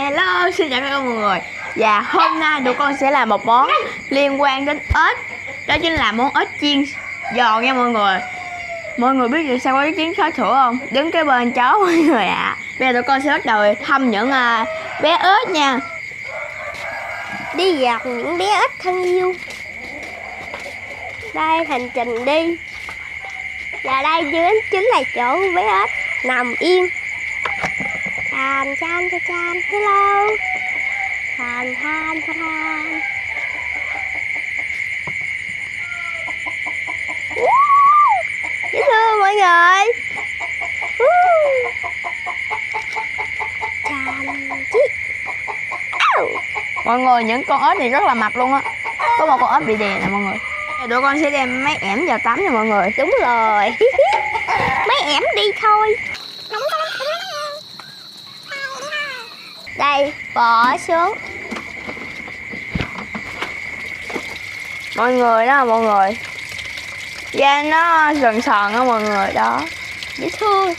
Hello, xin chào các mọi người. Và hôm nay tụi con sẽ làm một món liên quan đến ếch. Đó chính là món ếch chiên giòn nha mọi người. Mọi người biết vì sao có ếch chiên xóa sữa không? Đứng cái bên cháu mọi người ạ. Bây giờ tụi con sẽ bắt đầu thăm những bé ếch nha. Đi gặp những bé ếch thân yêu. Đây hành trình đi. Và đây chính là chỗ bé ếch nằm yên. Chan, hello. Than. Dễ thương mọi người. Mọi người, những con ếch này rất là mập luôn á. Có một con ếch bị đè nè mọi người. Tụi con sẽ đem mấy ẻm vào tắm nha mọi người. Đúng rồi. Mấy ẻm đi thôi. Đây, bỏ xuống. Mọi người đó mọi người. Da nó sần sần á mọi người đó. Dễ thương.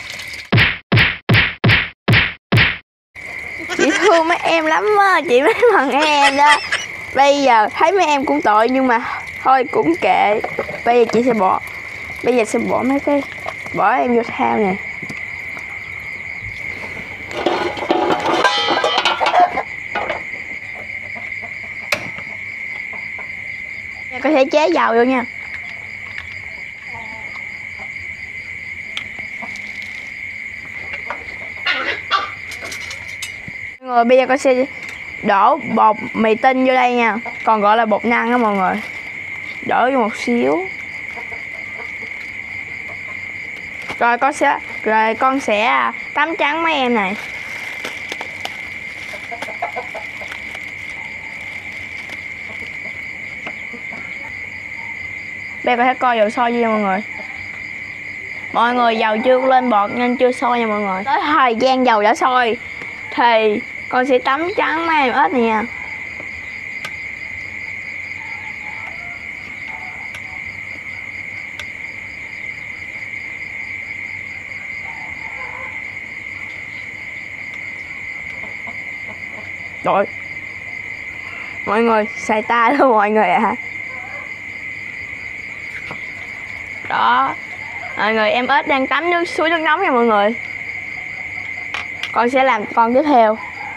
Chị thương mấy em lắm á, chị mấy bằng em đó. Bây giờ thấy mấy em cũng tội nhưng mà thôi cũng kệ. Bây giờ chị sẽ bỏ. Bây giờ sẽ bỏ mấy cái. Bỏ em vô thao nè. Có thể chế dầu vô nha. Mọi người, bây giờ con sẽ đổ bột mì tinh vô đây nha. Còn gọi là bột năng đó mọi người. Đổ vô một xíu. Rồi con sẽ tắm trắng mấy em này. Bây giờ có thể coi dầu sôi nha mọi người. Mọi người, dầu chưa lên bọt nên chưa sôi nha mọi người. Tới thời gian dầu đã sôi thì con sẽ tắm trắng mấy em ếch này nha. Rồi mọi người, xài tay luôn mọi người ạ. Đó mọi người, em ếch đang tắm suối nước nóng nha mọi người. Con sẽ làm con tiếp theo.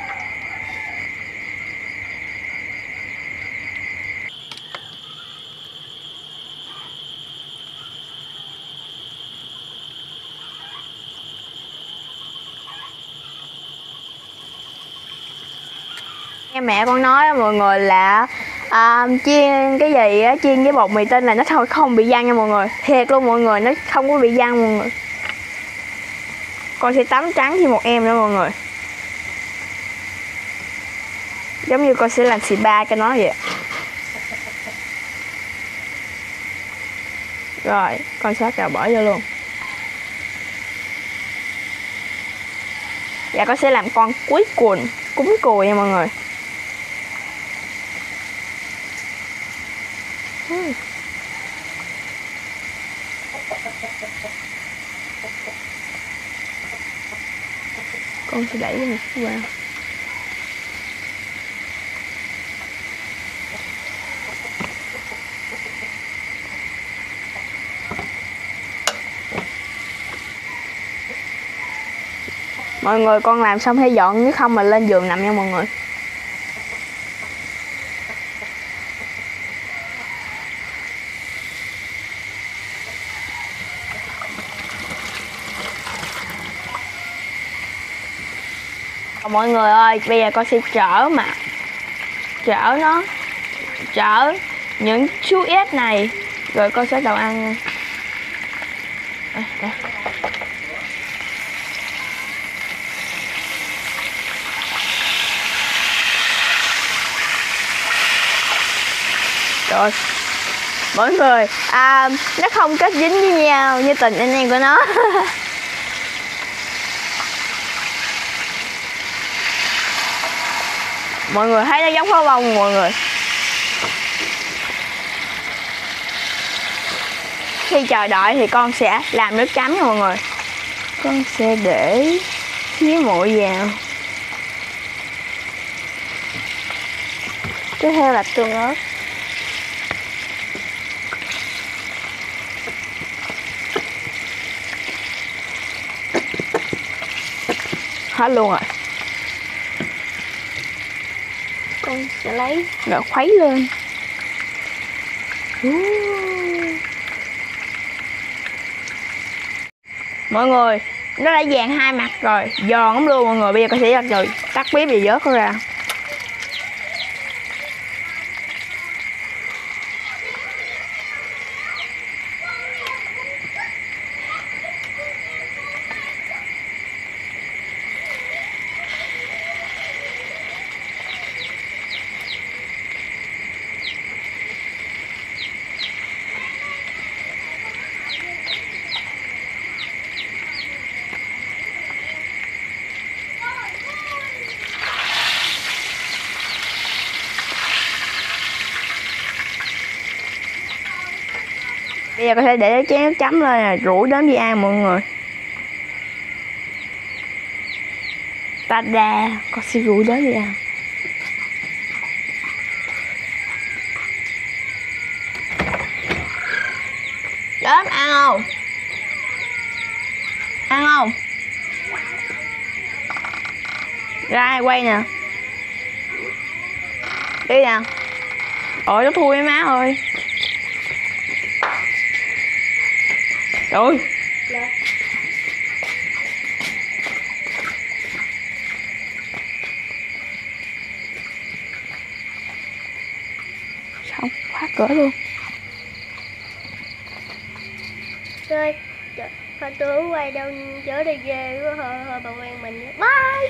Nghe mẹ con nói mọi người là chiên cái gì á, chiên với bột mì tinh là nó thôi không bị văng nha mọi người. Thiệt luôn mọi người, nó không có bị văng mọi người. Con sẽ tắm trắng thêm một em nữa mọi người. Giống như con sẽ làm xì ba cho nó vậy. Rồi con sẽ cào bỏ vô luôn. Và con sẽ làm con cuối cùng, cúng cùi nha mọi người. Con sẽ đẩy một vào. Mọi người, con làm xong hay dọn, nếu không mà lên giường nằm nha mọi người. Mọi người ơi, bây giờ con sẽ chở những chú ếch này rồi con sẽ đầu ăn nha. Rồi mọi người, nó không kết dính với nhau như tình anh em của nó. Mọi người thấy nó giống pháo bông mọi người. Khi chờ đợi thì con sẽ làm nước chấm nha mọi người. Con sẽ để xíu muội vào. Tiếp theo là tương ớt. Hết luôn rồi. Con sẽ lấy Rồi khuấy lên. Mọi người, nó đã vàng hai mặt rồi, giòn lắm luôn mọi người. Bây giờ con sẽ rồi tắt bếp và vớt nó ra. Bây giờ có thể để cái chén nước chấm lên nè, rủ đến đi ăn mọi người. Ta đà, con sẽ rủ đến đi ăn. Đến ăn không? Ăn không? Ra quay nè. Đi nè. Ôi nó thui má ơi. Trời. Xong, khóa cửa luôn. Rồi, Pha tướng quay đâu chở đi về của bà quen mình. Bye.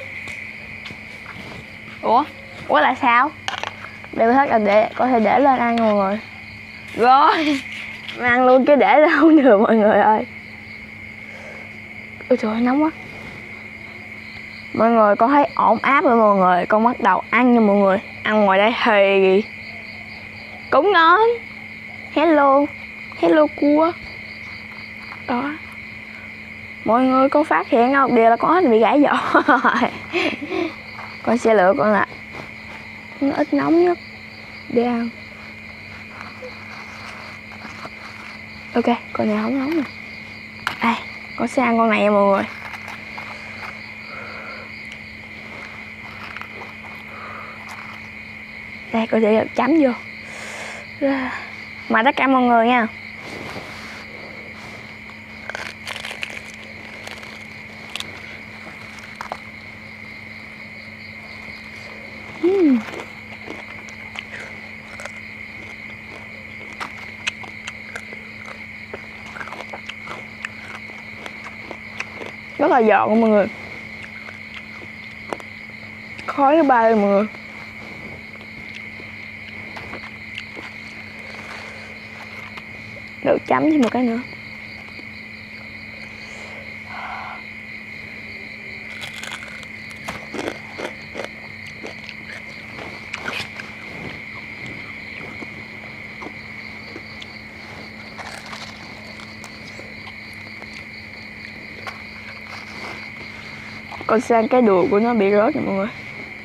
Ủa là sao? Đây hết là để có thể để lên ăn mọi người. Rồi, ăn luôn chứ để ra không được mọi người ơi. Ôi trời ơi, nóng quá. Mọi người con thấy ổn áp rồi mọi người. Con bắt đầu ăn nha mọi người. Ăn ngoài đây thì cũng ngon. Hello. Hello cua. Đó. Mọi người con phát hiện ra một điều là con ếch bị gãy vỏ rồi. Con sẽ lựa con là nó ít nóng nhất để ăn. Ok, con này không nóng nè. Đây, con sẽ ăn con này nha mọi người. Đây, con sẽ chấm vô. Mời tất cả mọi người nha. Rất là giòn luôn mọi người. Khói nó bay rồi mọi người. Được chấm thêm một cái nữa. Con sang cái đùi của nó bị rớt nè mọi người.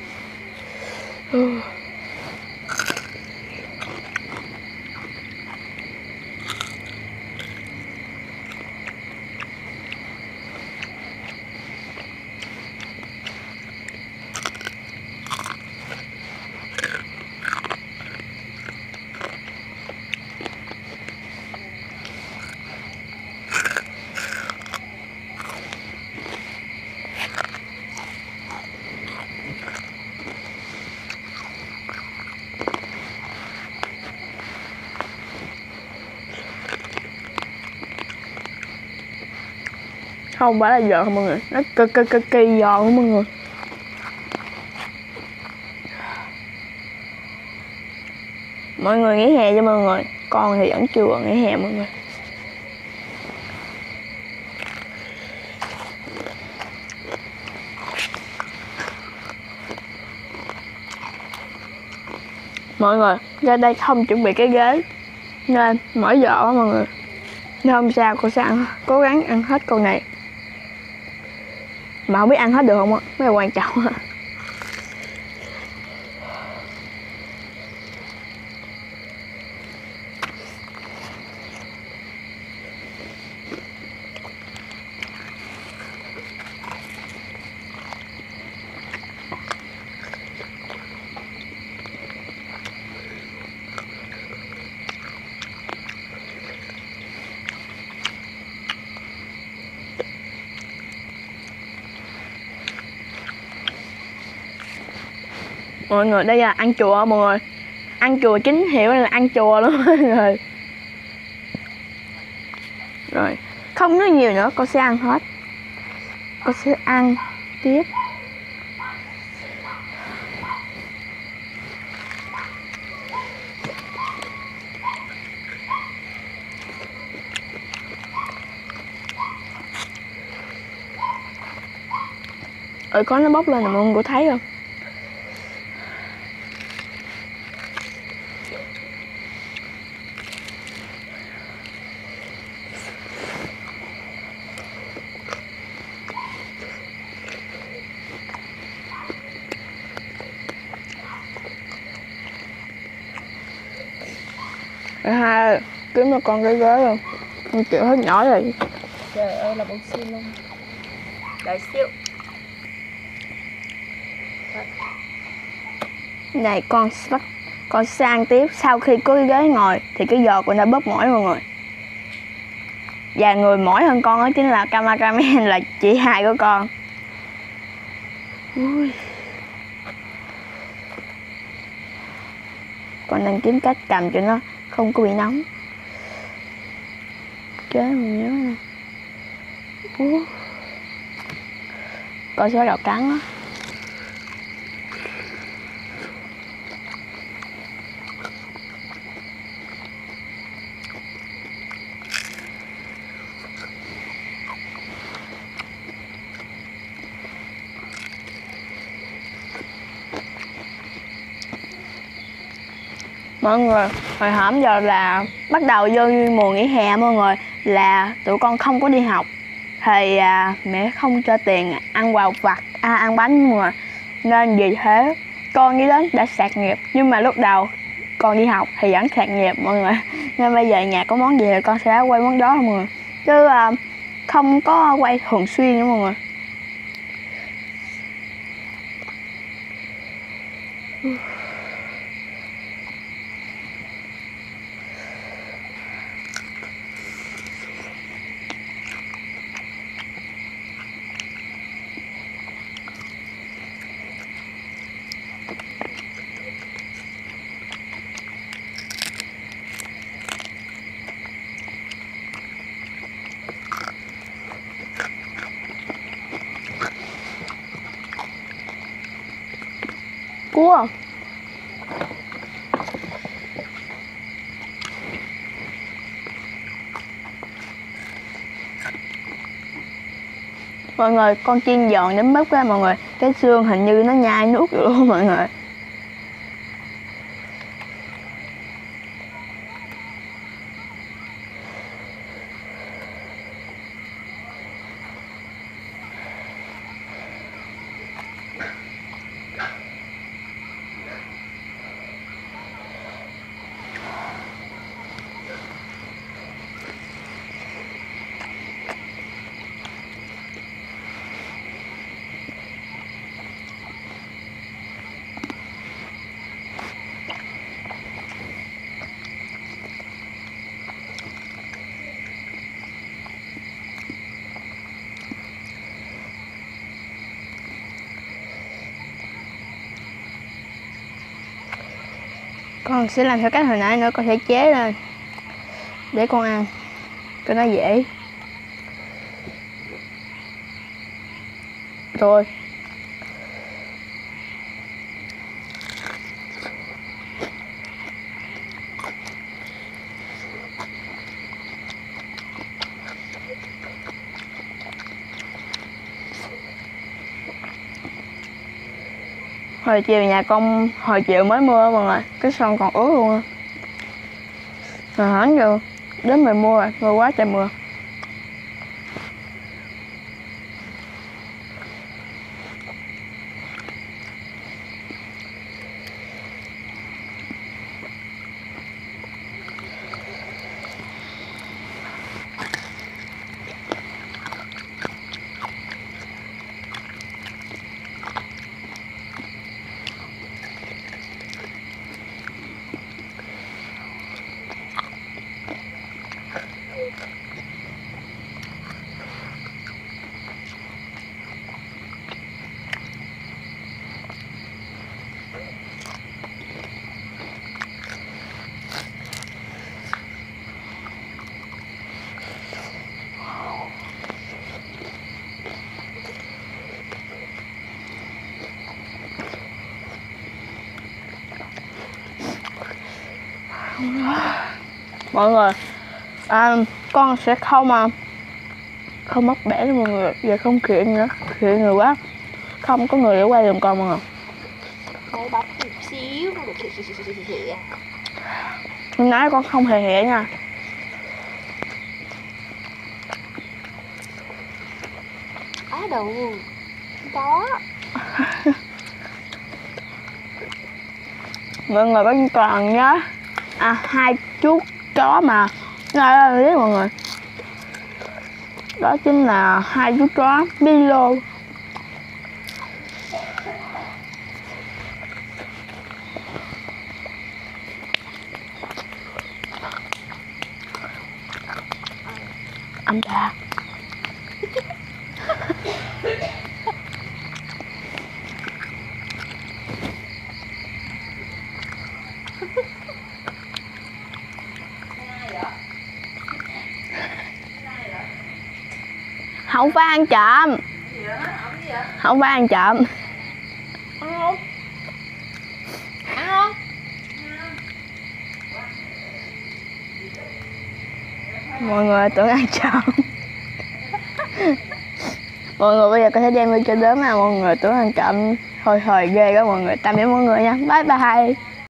Không phải là giòn mọi người, nó cực kỳ giòn luôn mọi người. Mọi người nghỉ hè cho mọi người. Con thì vẫn chưa nghỉ hè mọi người. Mọi người ra đây không chuẩn bị cái ghế nên mỏi giò quá mọi người. Nhưng không sao, cô sẽ cố gắng ăn hết con này. Mà không biết ăn hết được không á, mới là quan trọng. Mọi người đây là ăn chùa mọi người. Ăn chùa chính hiệu là ăn chùa luôn mọi người. Rồi, không nói nhiều nữa, con sẽ ăn hết. Con sẽ ăn tiếp. Có nó bốc lên là mọi người có thấy không? Ha, kiếm một con cái ghế luôn. Con chịu hết nhỏ rồi. Trời ơi là bông xin luôn. Đợi xíu. Này con sang tiếp. Sau khi có cái ghế ngồi thì cái giò con đã bóp mỏi mọi người. Và người mỏi hơn con đó chính là cameraman, là chị hai của con. Ui. Con đang kiếm cách cầm cho nó không có bị nóng. Kế mình nhớ nè. Con sẽ bắt đầu cắn đó. Mọi người, hồi hổm giờ là bắt đầu vô mùa nghỉ hè mọi người, là tụi con không có đi học thì mẹ không cho tiền ăn quà vặt, ăn bánh mọi người. Nên vì thế con đi đến đã sạc nghiệp, nhưng mà lúc đầu con đi học thì vẫn sạc nghiệp mọi người. Nên bây giờ nhà có món gì thì con sẽ quay món đó mọi người, chứ không có quay thường xuyên nữa mọi người. Cua. Mọi người, con chiên giòn đến mức á mọi người, cái xương hình như nó nhai nuốt được luôn mọi người. Con sẽ làm theo cách hồi nãy nữa, con sẽ chế lên để con ăn cho nó dễ. Rồi. Hồi chiều nhà con hồi chiều mới mưa mọi người, cái sân còn ướt luôn á. Rồi hẳn vô đến mùa mưa rồi, mưa quá trời mưa. Mọi người, con sẽ không mắc bẻ cho mọi người, giờ không kiện nữa, kiện người quá, không có người để quay giùm con mọi người. Hơi bắp chút xíu. Hôm nay con không hề hề nha. Á đồ có. Mọi người có còn nhớ hai chú chó mà nói biết mọi người, đó chính là hai chú chó Milo. Âm ta không phải ăn trộm, không phải ăn trộm. Ăn không? Ăn không? Mọi người tưởng ăn trộm. Mọi người bây giờ có thể đem vô cho đớm mà mọi người tưởng ăn trộm, hồi ghê đó mọi người. Tạm biệt mọi người nha, bye bye.